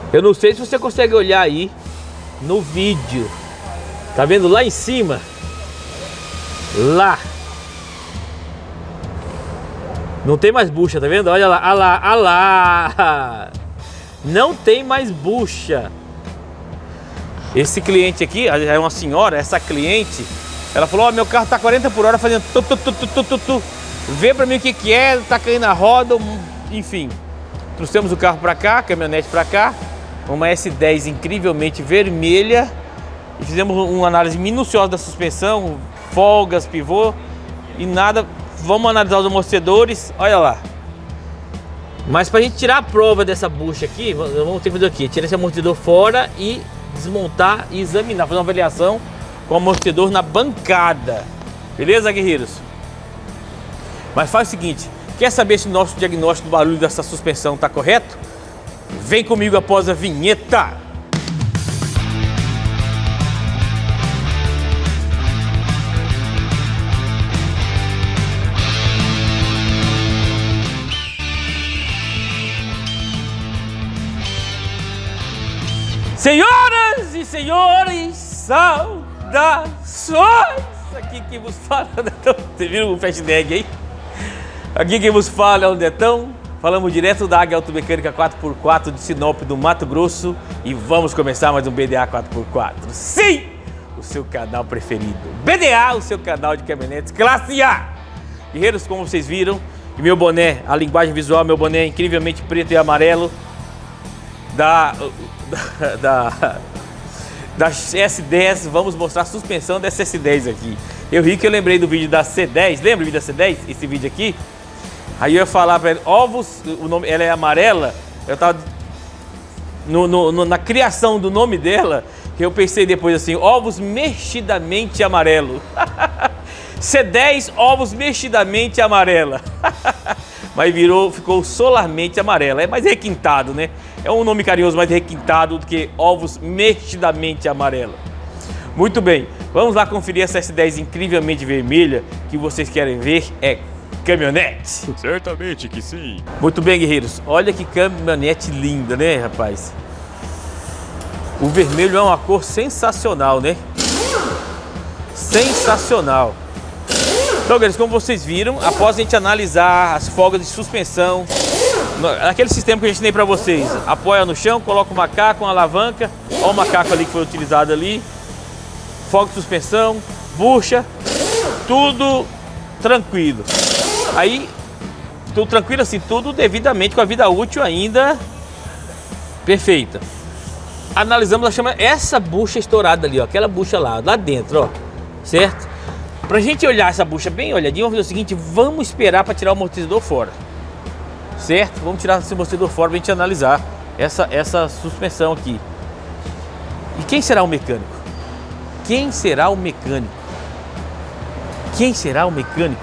Eu não sei se você consegue olhar aí no vídeo. Tá vendo lá em cima? Lá. Não tem mais bucha, tá vendo? Olha lá, olha lá, olha lá. Não tem mais bucha. Esse cliente aqui, é uma senhora, essa cliente, ela falou, ó, meu carro tá 40 por hora fazendo tu. Vê pra mim o que que é, tá caindo a roda, enfim. Trouxemos o carro pra cá, a caminhonete pra cá. Uma S10 incrivelmente vermelha. E fizemos uma análise minuciosa da suspensão, folgas, pivô e nada. Vamos analisar os amortecedores, olha lá. Mas para a gente tirar a prova dessa bucha aqui, vamos ter que fazer o quê? Tirar esse amortecedor fora e desmontar e examinar, fazer uma avaliação com o amortecedor na bancada. Beleza, guerreiros? Mas faz o seguinte, quer saber se o nosso diagnóstico do barulho dessa suspensão está correto? Vem comigo após a vinheta! Senhoras e senhores, saudações! Aqui quem vos fala é o Detão. Vocês viram o hashtag aí? Aqui quem vos fala é o Detão. Falamos direto da Águia Automecânica 4x4 de Sinop, do Mato Grosso. E vamos começar mais um BDA 4x4. Sim! O seu canal preferido. BDA, o seu canal de caminhonetes classe A. Guerreiros, como vocês viram, e meu boné, a linguagem visual, meu boné é incrivelmente preto e amarelo. Da S10, vamos mostrar a suspensão dessa S10 aqui. Eu ri que eu lembrei do vídeo da C10, lembra o vídeo da C10? Esse vídeo aqui? Aí eu ia falar pra ele, ovos, o nome, ela é amarela, eu tava na criação do nome dela, que eu pensei depois assim, ovos mexidamente amarelo. C10, ovos mexidamente amarela. Mas ficou solarmente amarela, é mais requintado, né? É um nome carinhoso, mais requintado do que ovos mexidamente amarela. Muito bem, vamos lá conferir essa S10 incrivelmente vermelha que vocês querem ver, é caminhonete. Certamente que sim. Muito bem, guerreiros, olha que caminhonete linda, né, rapaz? O vermelho é uma cor sensacional, né? Sensacional. Então, guerreiros, como vocês viram, após a gente analisar as folgas de suspensão, aquele sistema que a gente tem para vocês, apoia no chão, coloca o macaco, uma alavanca, olha o macaco ali que foi utilizado ali, folga de suspensão, bucha, tudo tranquilo. Aí, tudo tranquilo assim, tudo devidamente com a vida útil ainda perfeita. Analisamos, essa bucha estourada ali, ó, aquela bucha lá dentro, ó, certo? Pra gente olhar essa bucha bem olhadinha, vamos fazer o seguinte, vamos esperar para tirar o amortecedor fora. Certo? Vamos tirar esse amortecedor fora para a gente analisar essa suspensão aqui. E quem será o mecânico? Quem será o mecânico? Quem será o mecânico?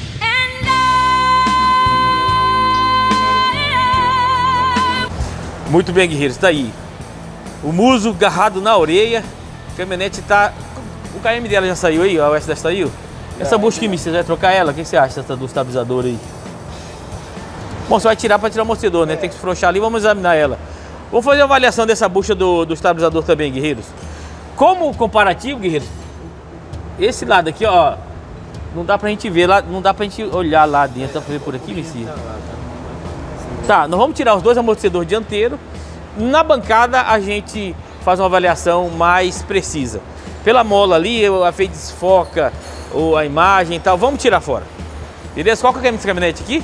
Muito bem, guerreiros, está aí. O muso agarrado na orelha, a caminhonete está... O KM dela já saiu aí, a S10 saiu? Essa bucha que você vai trocar ela? O que você acha do estabilizador aí? Bom, você vai tirar para tirar o amortecedor, né? Tem que afrouxar ali, vamos examinar ela. Vamos fazer uma avaliação dessa bucha do estabilizador também, guerreiros. Como comparativo, guerreiros, esse lado aqui, ó, não dá pra gente ver lá, não dá pra gente olhar lá dentro. Dá pra ver por aqui, Messi? Tá, nós vamos tirar os dois amortecedores dianteiros. Na bancada a gente faz uma avaliação mais precisa. Pela mola ali, a fez desfoca ou a imagem e tal, vamos tirar fora. Beleza? Qual que é esse caminhonete aqui?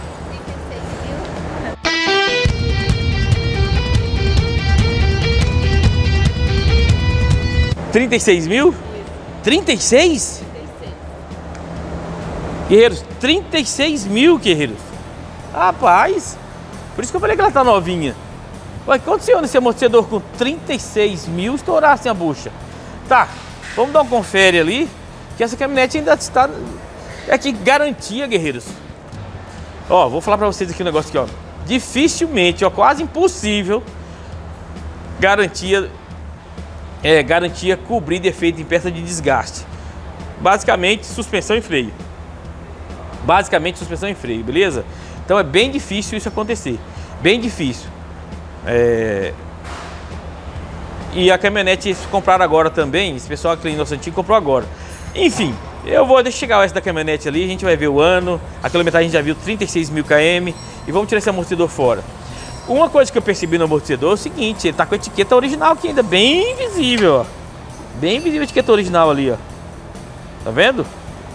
36 mil? 36? Guerreiros, 36 mil, guerreiros. Rapaz, por isso que eu falei que ela tá novinha. Ué, o que aconteceu nesse amortecedor com 36 mil estourasse a bucha? Tá, vamos dar um confere ali, que essa caminhonete ainda está... É que garantia, guerreiros. Ó, vou falar pra vocês aqui um negócio aqui, ó. Dificilmente, ó, quase impossível garantia cobrir defeito em peça de desgaste. Basicamente, suspensão e freio. Basicamente, suspensão e freio, beleza? Então é bem difícil isso acontecer. Bem difícil. E a caminhonete eles compraram agora também. Esse pessoal aqui em Nosso Antigo comprou agora. Enfim, eu vou deixar chegar essa da caminhonete ali. A gente vai ver o ano. A quilometragem a gente já viu 36.000 km. E vamos tirar esse amortecedor fora. Uma coisa que eu percebi no amortecedor é o seguinte: ele tá com a etiqueta original aqui ainda, bem visível, ó. Bem visível a etiqueta original ali, ó. Tá vendo?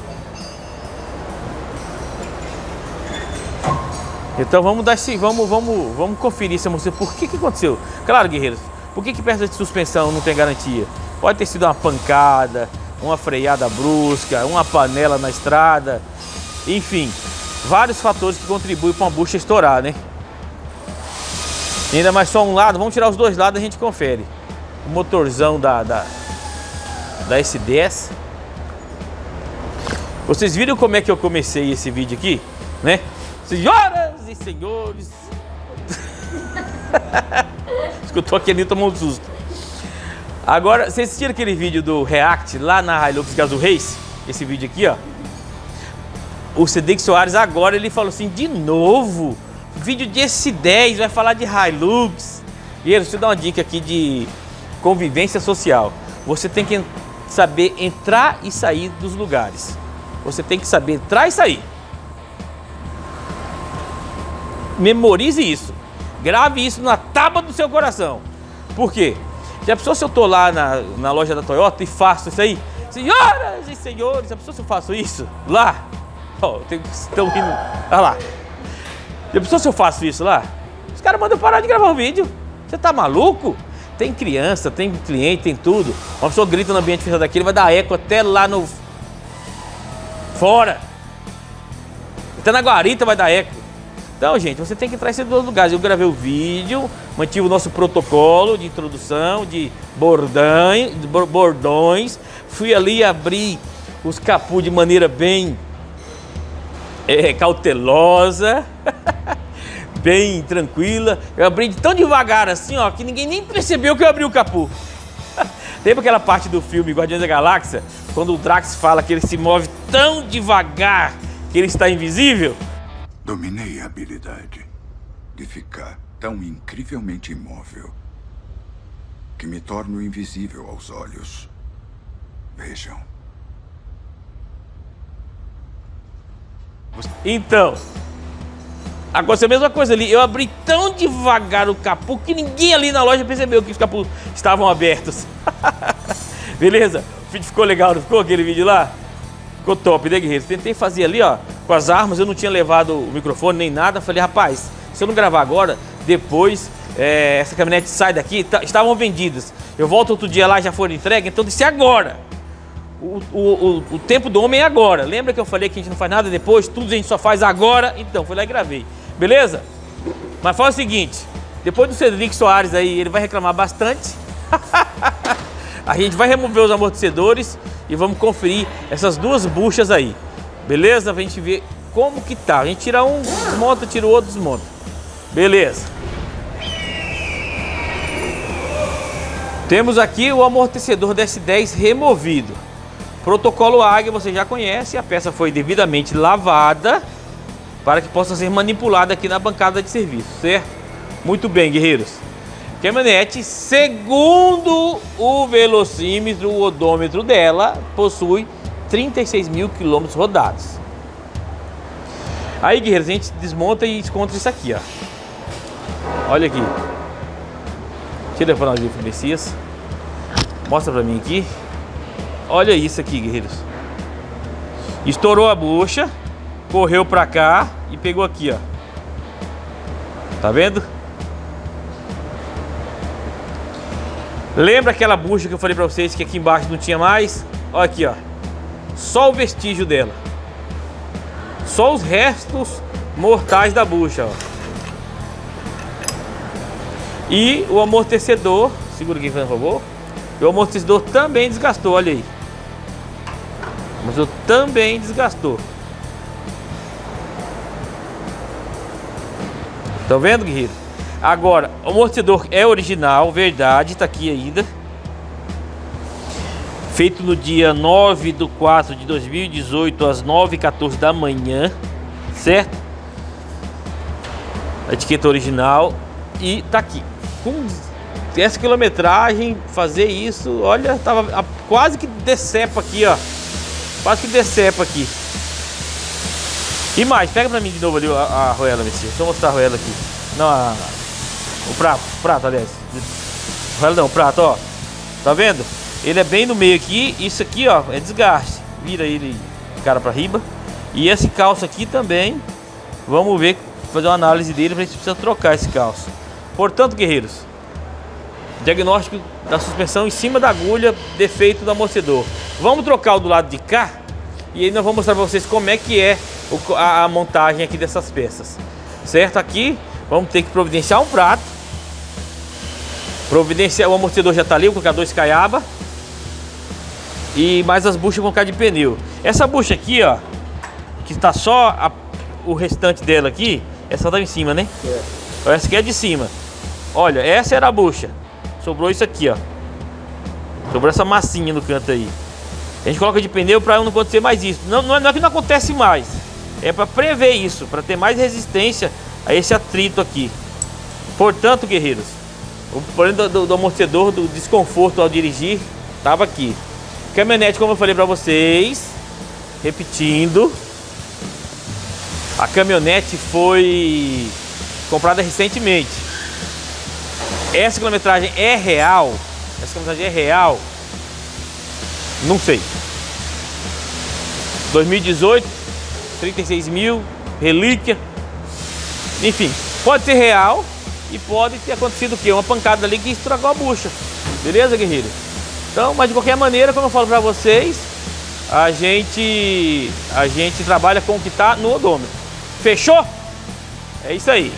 Então vamos dar esse, vamos conferir esse amortecedor. Por que aconteceu? Claro, guerreiros, por que peça de suspensão não tem garantia? Pode ter sido uma pancada, uma freada brusca, uma panela na estrada, enfim, vários fatores que contribuem para uma bucha estourar, né? Ainda mais só um lado, vamos tirar os dois lados e a gente confere. O motorzão da S10. Vocês viram como é que eu comecei esse vídeo aqui, né? Senhoras e senhores. Escutou aquele, tomou um susto. Agora, vocês assistiram aquele vídeo do React lá na Hilux Gazoo Race? Esse vídeo aqui, ó. O Cedric Soares agora ele falou assim, de novo, vídeo de S10 vai falar de Hilux. E deixa eu dar uma dica aqui de convivência social. Você tem que saber entrar e sair dos lugares. Você tem que saber entrar e sair. Memorize isso. Grave isso na tábua do seu coração. Por quê? Já pensou se eu tô lá na loja da Toyota e faço isso aí? Senhoras e senhores, já pensou se eu faço isso? Lá? Ó, estão rindo. Olha lá. Já pensou se eu faço isso lá? Os caras mandam parar de gravar o vídeo. Você tá maluco? Tem criança, tem cliente, tem tudo. Uma pessoa grita no ambiente fechado daquele, vai dar eco até lá no... fora. Até na guarita vai dar eco. Então, gente, você tem que entrar em dois lugares. Eu gravei o vídeo, mantive o nosso protocolo de introdução, de bordões. Fui ali abrir os capuz de maneira bem cautelosa, bem tranquila. Eu abri tão devagar assim, ó, que ninguém nem percebeu que eu abri o capô. Lembra aquela parte do filme Guardiões da Galáxia, quando o Drax fala que ele se move tão devagar que ele está invisível? Dominei a habilidade de ficar tão incrivelmente imóvel que me torno invisível aos olhos. Vejam. Então, aconteceu a mesma coisa ali. Eu abri tão devagar o capô que ninguém ali na loja percebeu que os capôs estavam abertos. Beleza? O vídeo ficou legal, não ficou aquele vídeo lá? Ficou top, né, guerreiros? Tentei fazer ali, ó, com as armas. Eu não tinha levado o microfone nem nada. Falei, rapaz, se eu não gravar agora, depois essa caminhonete sai daqui. Estavam vendidas. Eu volto outro dia lá, já foram entregues. Então disse agora. O tempo do homem é agora. Lembra que eu falei que a gente não faz nada depois? Tudo a gente só faz agora. Então, fui lá e gravei. Beleza? Mas fala o seguinte. Depois do Cedric Soares aí, ele vai reclamar bastante. A gente vai remover os amortecedores e vamos conferir essas duas buchas aí. Beleza? Pra gente ver como que tá. A gente tira um, desmonta, tira o outro, desmonta. Beleza. Temos aqui o amortecedor da S10 removido. Protocolo Águia você já conhece. A peça foi devidamente lavada para que possa ser manipulada aqui na bancada de serviço, certo? Muito bem, guerreiros. Caminhonete, segundo o velocímetro, o odômetro dela, possui 36.000 quilômetros rodados. Aí, guerreiros, a gente desmonta e encontra isso aqui, ó. Olha aqui. Tira para nós ver, Messias. Mostra para mim aqui. Olha isso aqui, guerreiros. Estourou a bucha, correu para cá e pegou aqui, ó. Tá vendo? Lembra aquela bucha que eu falei para vocês que aqui embaixo não tinha mais? Olha aqui, ó. Só o vestígio dela. Só os restos mortais da bucha, ó. E o amortecedor, segura aqui, roubou. E o amortecedor também desgastou, olha aí. O amortecedor também desgastou. Estão vendo, guerreiro? Agora, o amortecedor é original, verdade, tá aqui ainda. Feito no dia 9/4/2018, às 9h14 da manhã, certo? A etiqueta original. E tá aqui. Com essa quilometragem, fazer isso, olha, tava quase que decepa aqui, ó. Quase que decepa aqui. E mais, pega pra mim de novo ali a arruela, Messias. Deixa eu mostrar a arruela aqui. Não, o prato, aliás. Arruela não, o prato, ó. Tá vendo? Ele é bem no meio aqui. Isso aqui, ó, é desgaste. Vira ele cara pra riba. E esse calço aqui também. Vamos ver, fazer uma análise dele, pra gente precisa trocar esse calço. Portanto, guerreiros, diagnóstico da suspensão em cima da agulha, defeito do amortecedor. Vamos trocar o do lado de cá. E aí nós vamos mostrar pra vocês como é que é a montagem aqui dessas peças. Certo? Aqui vamos ter que providenciar um prato. Providenciar, o amortecedor já tá ali, vou colocar 2 caiaba. E mais as buchas vão ficar de pneu. Essa bucha aqui, ó, que está só o restante dela aqui, essa tá em cima, né? É. Essa aqui é de cima. Olha, essa era a bucha. Sobrou isso aqui, ó. Sobrou essa massinha no canto aí. A gente coloca de pneu para não acontecer mais isso. Não é que não acontece mais. É para prever isso, para ter mais resistência a esse atrito aqui. Portanto, guerreiros, o problema do amortecedor, do desconforto ao dirigir, estava aqui. Caminhonete, como eu falei para vocês, repetindo, a caminhonete foi comprada recentemente. Essa quilometragem é real? Essa quilometragem é real? Não sei. 2018, 36 mil, relíquia. Enfim, pode ser real e pode ter acontecido o quê? Uma pancada ali que estragou a bucha. Beleza, guerreiro? Então, mas de qualquer maneira, como eu falo pra vocês, a gente trabalha com o que tá no odômetro. Fechou? É isso aí.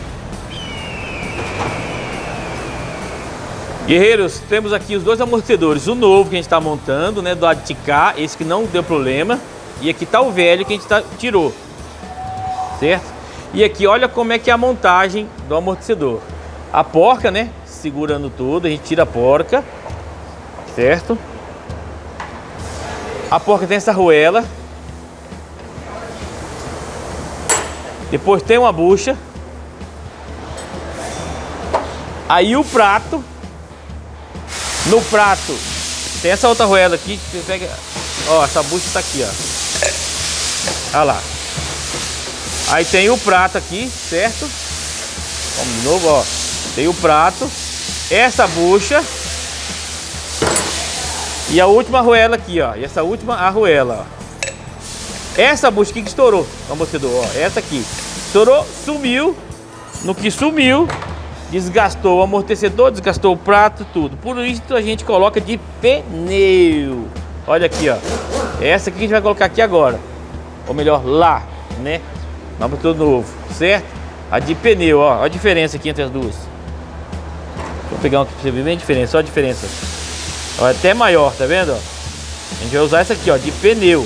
Guerreiros, temos aqui os 2 amortecedores. O novo que a gente está montando, né, do lado de cá, esse que não deu problema. E aqui tá o velho que a gente tirou. Certo? E aqui, olha como é que é a montagem do amortecedor. A porca, né, segurando tudo, a gente tira a porca. Certo? A porca tem essa arruela. Depois tem uma bucha. Aí o prato. No prato tem essa outra arruela aqui. Você pega, ó, essa bucha tá aqui, ó. Olha lá. Aí tem o prato aqui, certo? Vamos de novo, ó. Tem o prato. Essa bucha. E a última arruela aqui, ó. E essa última arruela, ó. Essa bucha aqui que estourou o amortecedor, ó. Essa aqui. Estourou, sumiu. No que sumiu, desgastou o amortecedor, desgastou o prato, tudo. Por isso a gente coloca de pneu. Olha aqui, ó. Essa aqui a gente vai colocar aqui agora. Ou melhor, lá, né? Amortecedor novo, certo? A de pneu, ó. Olha a diferença aqui entre as duas. Vou pegar um aqui pra você ver bem a diferença. Olha a diferença. Ó, é até maior, tá vendo? Ó? A gente vai usar essa aqui, ó, de pneu.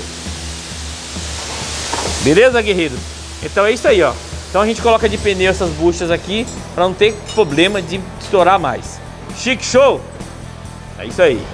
Beleza, guerreiros? Então é isso aí, ó. Então a gente coloca de pneu essas buchas aqui para não ter problema de estourar mais. Chique show? É isso aí.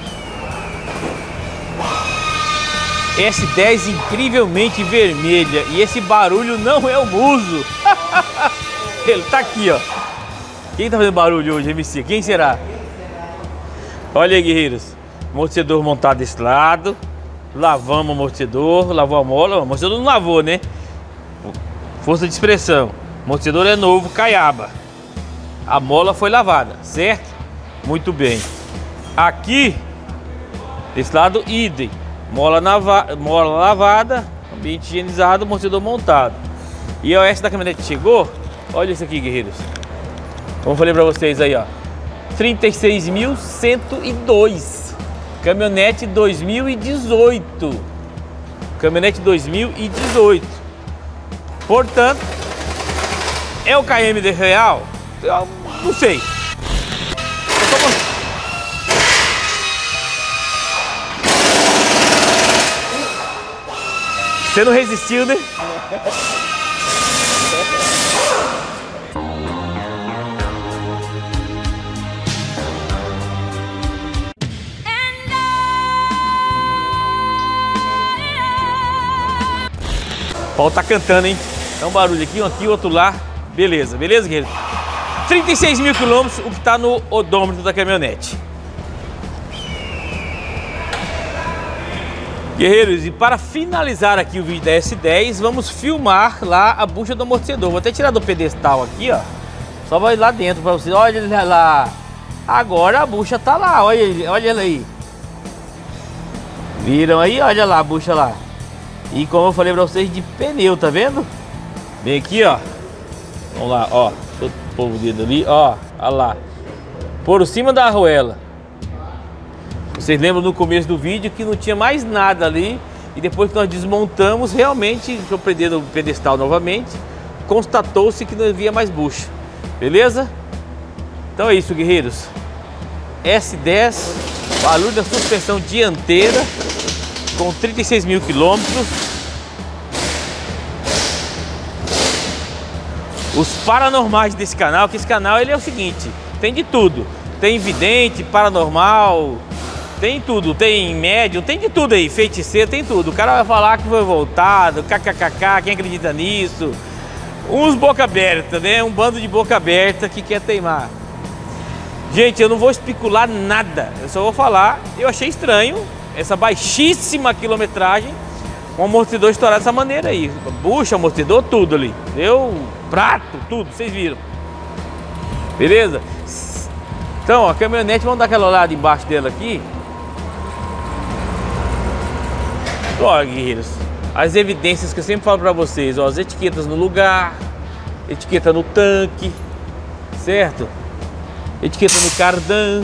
S10 incrivelmente vermelha. E esse barulho não é o muso. Ele tá aqui, ó. Quem tá fazendo barulho hoje, MC? Quem será? Olha aí, guerreiros. Amortecedor montado desse lado. Lavamos o amortecedor. Lavou a mola. O amortecedor não lavou, né? Força de expressão. O amortecedor é novo, caiaba. A mola foi lavada, certo? Muito bem. Aqui, desse lado, idem. Mola lavada, ambiente higienizado, amortecedor montado. E a OS da caminhonete chegou. Olha isso aqui, guerreiros. Como eu falei pra vocês aí, ó. 36.102. Caminhonete 2018. Caminhonete 2018. Portanto, é o KMD real? Eu não sei. Você não resistiu, né? O pau tá cantando, hein? É um barulho aqui, um aqui, outro lá. Beleza, beleza, guerreiro? 36 mil quilômetros, o que está no odômetro da caminhonete. Guerreiros, e para finalizar aqui o vídeo da S10, vamos filmar lá a bucha do amortecedor. Vou até tirar do pedestal aqui, ó. Só vai lá dentro para vocês. Olha lá. Agora a bucha tá lá, olha ela aí. Viram aí? Olha lá a bucha lá. E como eu falei para vocês, de pneu, tá vendo? Vem aqui, ó. Vamos lá, ó. Deixa eu pôr o dedo ali, ó. Olha lá. Por cima da arruela. Vocês lembram no começo do vídeo que não tinha mais nada ali. E depois que nós desmontamos, realmente, deixa eu prender no pedestal novamente, constatou-se que não havia mais bucha. Beleza? Então é isso, guerreiros. S10, barulho da suspensão dianteira, com 36 mil quilômetros. Os paranormais desse canal, que esse canal ele é o seguinte, tem de tudo. Tem vidente, paranormal, tem tudo, tem médium, tem de tudo aí, feiticeiro, tem tudo. O cara vai falar que foi voltado, kkkk, quem acredita nisso? Uns boca aberta, né? Um bando de boca aberta que quer teimar. Gente, eu não vou especular nada, eu só vou falar, eu achei estranho essa baixíssima quilometragem, um amortecedor estourado dessa maneira aí. Bucha, amortecedor, tudo ali. Deu prato, tudo, vocês viram. Beleza? Então, a caminhonete, vamos dar aquela olhada embaixo dela aqui. Olha, guerreiros, as evidências que eu sempre falo pra vocês, ó, as etiquetas no lugar, etiqueta no tanque, certo? Etiqueta no cardan,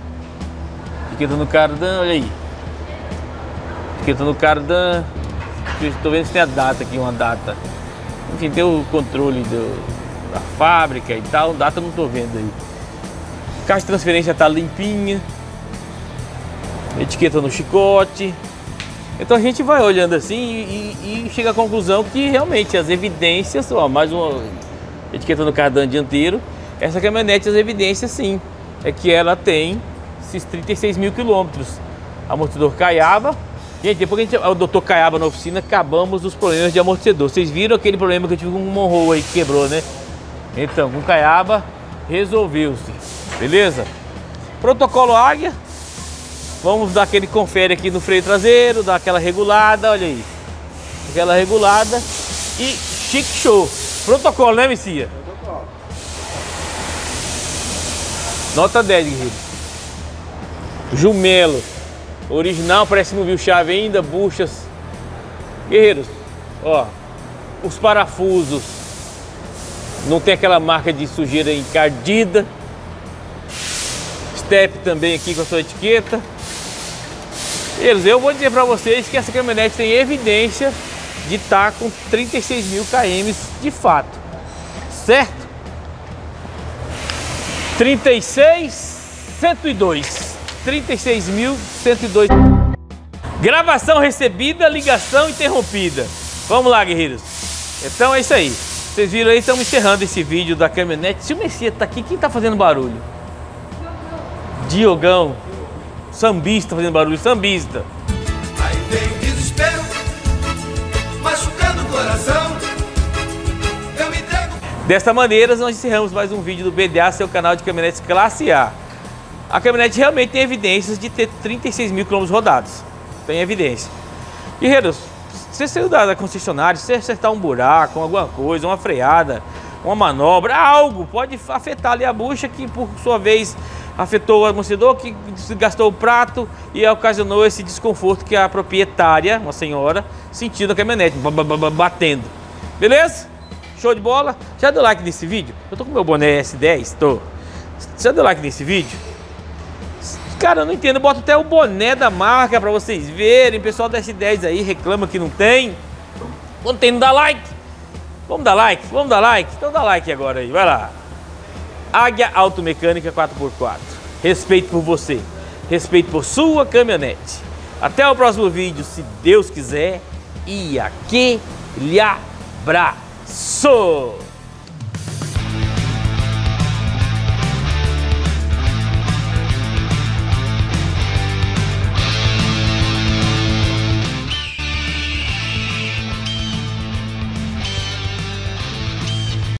olha aí. Etiqueta no cardan. Estou vendo se tem a data aqui, uma data. Enfim, tem o controle da fábrica e tal, data não estou vendo aí. Caixa de transferência tá limpinha. Etiqueta no chicote. Então a gente vai olhando assim e chega à conclusão que realmente as evidências, ó, mais uma etiqueta no cardan dianteiro. Essa caminhonete, as evidências sim, é que ela tem esses 36 mil quilômetros. Amortecedor Caiaba. Gente, depois que o doutor Caiaba na oficina, acabamos os problemas de amortecedor. Vocês viram aquele problema que eu tive com o Monroe aí que quebrou, né? Então, com Caiaba, resolveu-se. Beleza? Protocolo Águia. Vamos dar aquele confere aqui no freio traseiro, dar aquela regulada, olha aí. Aquela regulada e chique show. Protocolo, né, Messia? Nota 10, guerreiro. Jumelo. Original, parece que não viu chave ainda. Buchas. Guerreiros, ó. Os parafusos. Não tem aquela marca de sujeira encardida. Step também aqui com a sua etiqueta. Guerreiros, eu vou dizer pra vocês que essa caminhonete tem evidência de estar com 36 mil km de fato. Certo? 36.102. 36.102. Gravação recebida, ligação interrompida. Vamos lá, guerreiros. Então é isso aí. Vocês viram aí, estamos encerrando esse vídeo da caminhonete. Se o Messias tá aqui, quem tá fazendo barulho? Diogão. Sambista fazendo barulho, sambista. Aí vem o desespero, machucando o coração. Eu me entrego. Desta maneira, nós encerramos mais um vídeo do BDA, seu canal de caminhonetes classe A. A caminhonete realmente tem evidências de ter 36 mil quilômetros rodados. Tem evidência. Guerreiros, se você saiu da concessionária, se você acertar um buraco, alguma coisa, uma freada, uma manobra, algo pode afetar ali a bucha, que por sua vez afetou o amortecedor, que desgastou o prato e ocasionou esse desconforto que a proprietária, uma senhora, sentiu na caminhonete, batendo. Beleza? Show de bola? Já deu like nesse vídeo? Eu tô com meu boné S10, tô. Já deu like nesse vídeo? Cara, eu não entendo, bota até o boné da marca pra vocês verem. O pessoal da S10 aí reclama que não tem. Não tem, não dá like. Vamos dar like? Vamos dar like? Então dá like agora aí, vai lá. Águia Automecânica 4x4. Respeito por você. Respeito por sua caminhonete. Até o próximo vídeo, se Deus quiser. E aquele abraço.